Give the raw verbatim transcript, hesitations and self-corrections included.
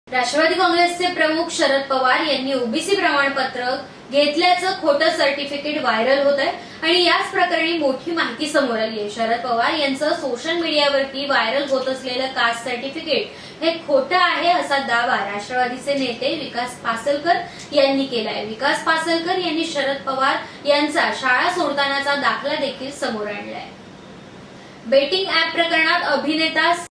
राष्ट्रवादी काँग्रेसचे प्रमुख शरद पवार यांनी ओबीसी प्रमाणपत्र घेतल्याचं खोटं सर्टिफिकेट व्हायरल होत आहे आणि याच प्रकरणी मोठी माहिती समोर आली आहे। शरद पवार यांचं सोशल मीडियावरती व्हायरल होत असलेलं कास्ट सर्टिफिकेट हे खोटं आहे असा दावा राष्ट्रवादीचे नेते विकास पासलकर यांनी केला आहे। विकास पासलकर यांनी शरद पवार यांचा शाळा सोडतानाचा दाखला देखील समोर आणलाय। बेटिंग ऍप प्रकरणात अभिनेता